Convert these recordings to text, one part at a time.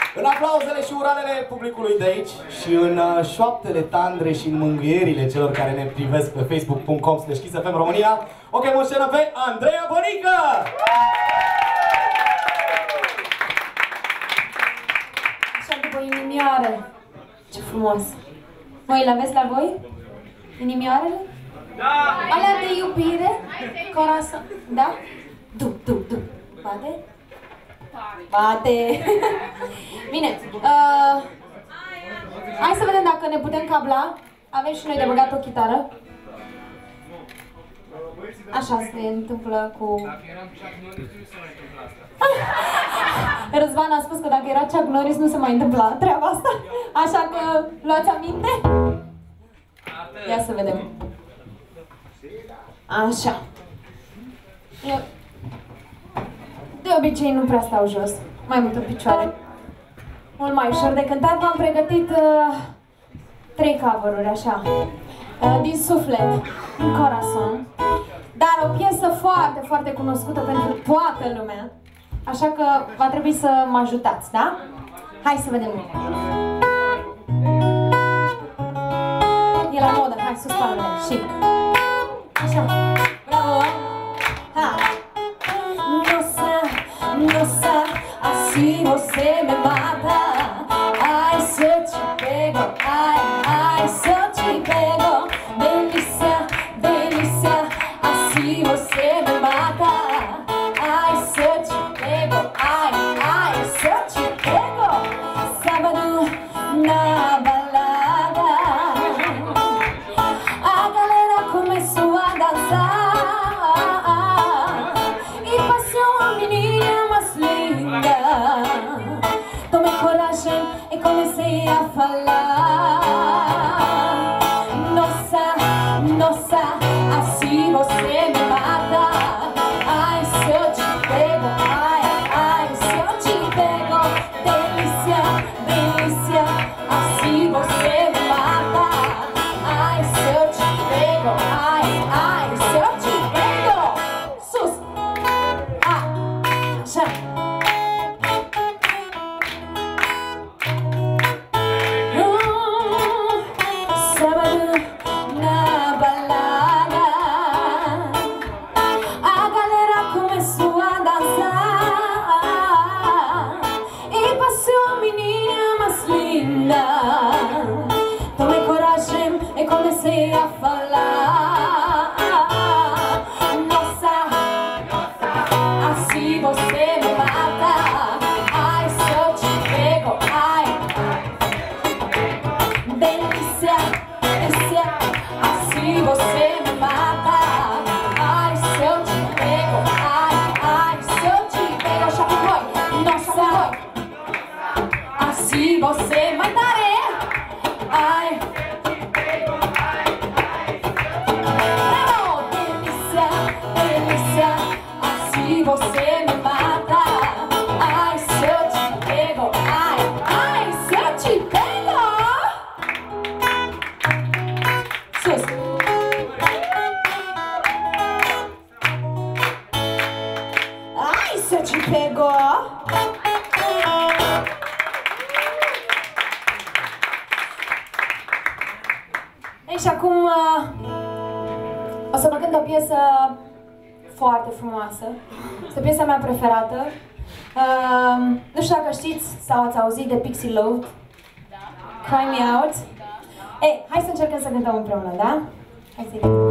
În aplauzele și uralele publicului de aici și în șoaptele tandre și în mângâierile celor care ne privesc pe facebook.com/KissFM România, o chem în scenă pe Andreea Bănică! Așa după inimioare. Ce frumos! Voi le aveți la voi? Inimioarele? Da! Alea de iubire? Corazon? Da? Du. Bate? Bate! Bine, hai să vedem dacă ne putem cabla. Avem și noi de băgat o chitară. Așa se întâmplă cu... Răzvan a spus că dacă era Chuck Norris nu se mai întâmpla treaba asta. Așa că luați aminte? Ia să vedem. Așa. Eu de obicei nu prea stau jos, mai mult în picioare. Mult mai ușor de cântat. V-am pregătit 3 cover-uri, așa, din suflet, în Corazon. Dar o piesă foarte, foarte cunoscută pentru toată lumea. Așa că va trebui să mă ajutați, da? Hai să vedem. E la modă, hai, sus palmele și... Așa, bravo! Ha! Nossa, assim você me mata. Ai, se eu te pego, ai, se eu te pego. Delícia, delícia, assim você me mata. Ai, se eu te pego, ai, se eu te pego. Sábado na balada, a galera começou a dançar. Tomei coragem e comecei a falar. Nossa, nossa, assim você me mata. Ai, se eu te pego, ai, se eu te pego. Delícia, delícia, assim você me mata. Ai, se eu te pego, ai, se eu te pego. Sus, așa. Tomei coragem e comecei a falar. Nossa, assim você me mata. Ai, se eu te pego, ai, delícia, delícia, assim você me mata. Ai, se eu te pego, ai, se eu te pego, chapéu, nossa, assim você vai dar. Ai, oh, delícia, delícia, assim você me mata. Ai, se eu te pego, ai, se eu te pego. Sus. Ai, se eu te pego. Și acum o să vă cânt o piesă foarte frumoasă. Este piesa mea preferată. Nu știu dacă știți sau ați auzit de Pixie Lott. Cry Me Out. Ei, hai să încercăm să cântăm împreună, da? Hai să-i cântăm.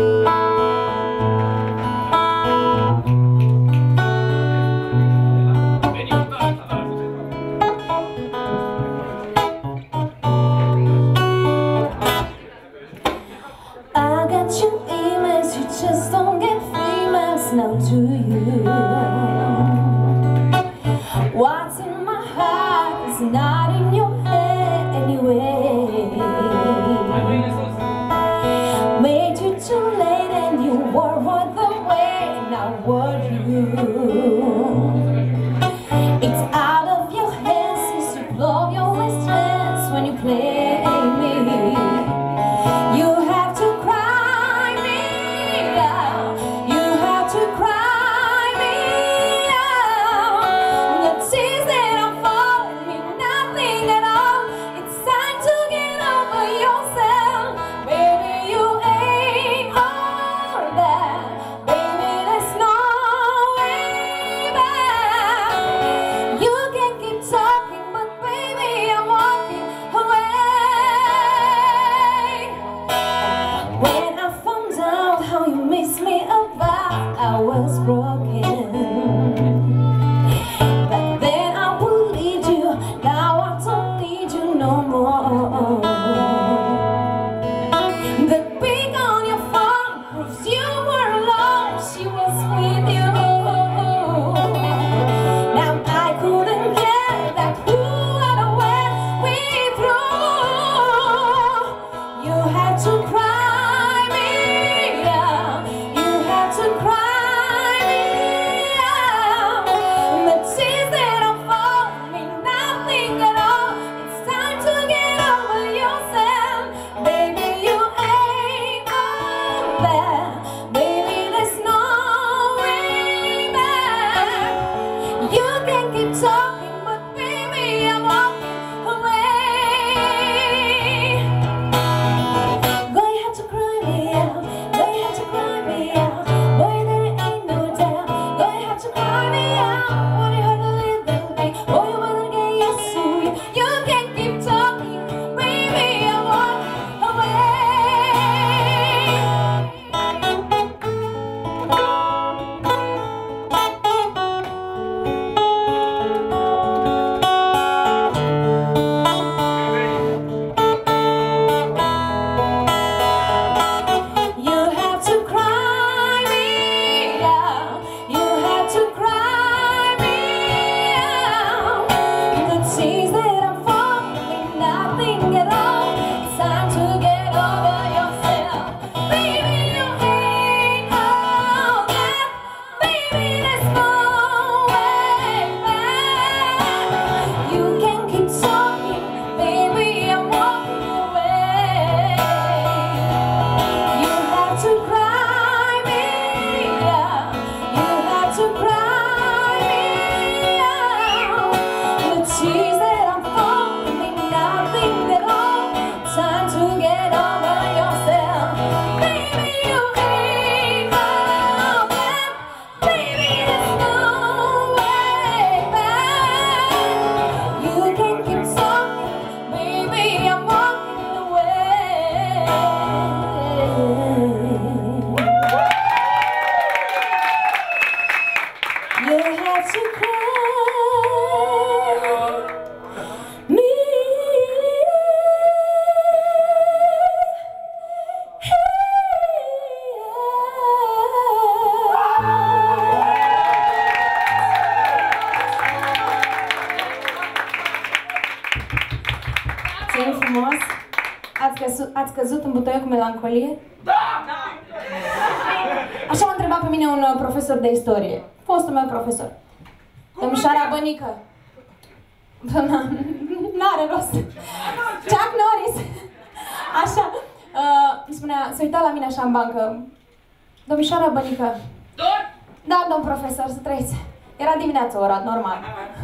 Now to you, what's in my heart is not in your head anyway. Made you too late and you were worth the wait. Now what you? It's out of your hands since you blow your waist hands when you play me. You have to cry me out. You have to cry me out. The tears that I'm falling was broken. Back then I would lead you, now I don't need you no more. The ping on your phone proves you were alone, she was with you. Now I couldn't care that who and where we through. You had to cry me out, you had to cry me out. The tears that are falling mean nothing at all. It's time to get over yourself. Baby, you ain't all that. Baby, there's no way back. You can keep talking, but baby, I'm walking away. Boy, you have to cry me out. Boy, you have to cry me out. Boy, there ain't no doubt. Boy, you have to cry me out. When you hurt a little bit, boy, you better get used to it. You can keep talking, baby, I'm walking away. You have to cry me out. You have to cry me out. The tears that are falling mean nothing at all. It's time to get over yourself. Baby, you ain't all that. Baby, there's no way back. You can keep talking, baby, I'm walking away. You have to cry me out. You have to cry me out. The tears that I'm falling mean nothing at all. Time to get over yourself. Baby, you ain't all that. Baby, there's no way back. You can keep talking, baby, I'm walking away. You have to cry me Țin frumos. Ați căzut în butoiul cu melancolie? Așa m-a întrebat pe mine un profesor de istorie, fostul meu profesor. Domnișoara Bănică. N-are rost. Chuck Norris. Așa. Îmi spunea, se uita la mine așa în bancă. Domnișoara Bănică. Da, domn profesor, să trăiți. Era dimineața ora, normal.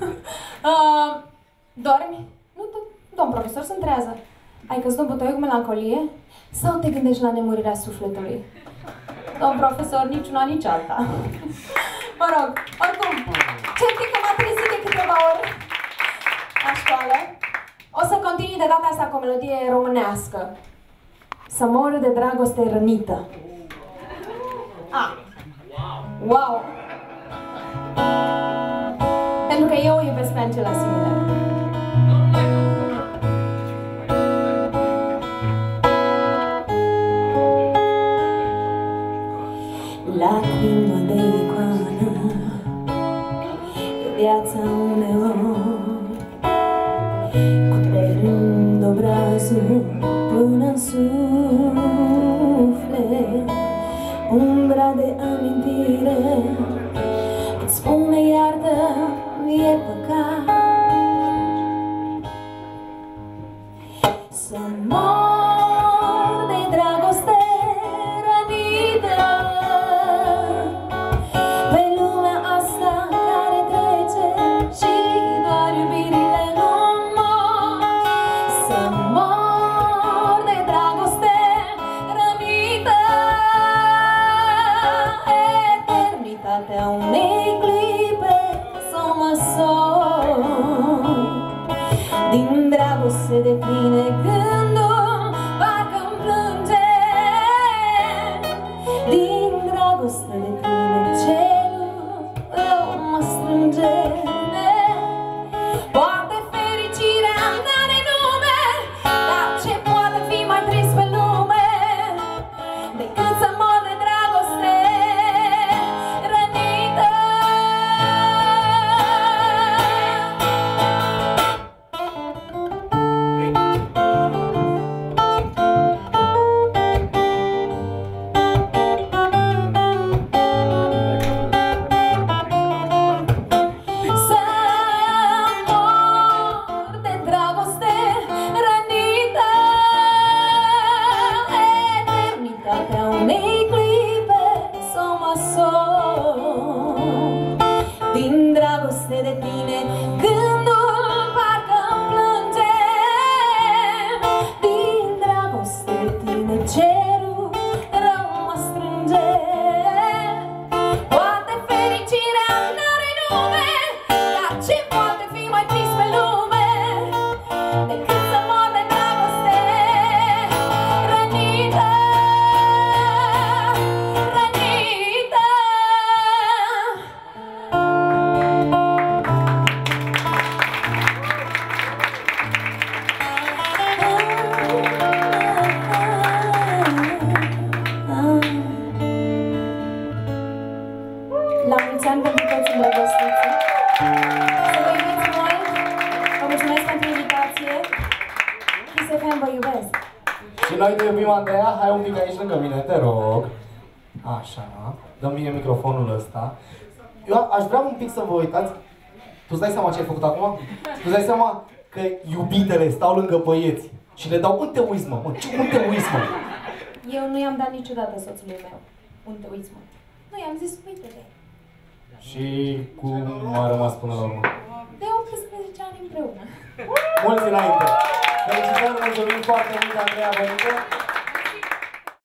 Dormi? Nu, domn profesor, sunt trează. Ai căzut în butoiul cu melancolie? Sau te gândești la nemurirea sufletului? Domn profesor, nici una, nici alta. Mă rog, oricum, cert e că m-a trezit de câteva ori la școală. O să continui de data asta cu o melodie românească. Să mor de dragoste rănită. Wow! Pentru că eu iubesc pe Angela Simile. Lacrimă de icoană, e viața uneori, cutremurând obrazul până-n suflet. Umbra de amintire îți spune iartă, e păcat să mor de dragoste rănită pe lumea asta care trece și doar iubirile nu mor. Să mor de dragoste rănită, eternitatea unei clipe să mă sor. dragoste de tine, gândul parcă-mi plânge. Din dragoste de tine, cerul rău mă strânge. Poate fericirea n-are nume, dar ce poate fi mai trist pe lume decât să mor de dragoste rănită, rănită. La mulți ani pentru toți îndrăgostiți. Să vă iubiți mult. Vă mulțumesc pentru invitație. Kiss FM vă iubesc. Și noi te iubim, Andreea. Hai un pic aici lângă mine, te rog. Așa. Dă-mi mie microfonul ăsta. Eu aș vrea un pic să vă uitați. Tu îți dai seama ce ai făcut acum? Tu îți dai seama că iubitele stau lângă băieți și le dau un te uiți, mă. Un te uiți, mă. Eu nu i-am dat niciodată soțului meu un te uiți, mă. Nu, i-am zis uite-te. Și cum a rămas până la urmă? De 18 ani împreună. Mulți înainte! Felicitări, mulțumim foarte mult, Andreea Bănică!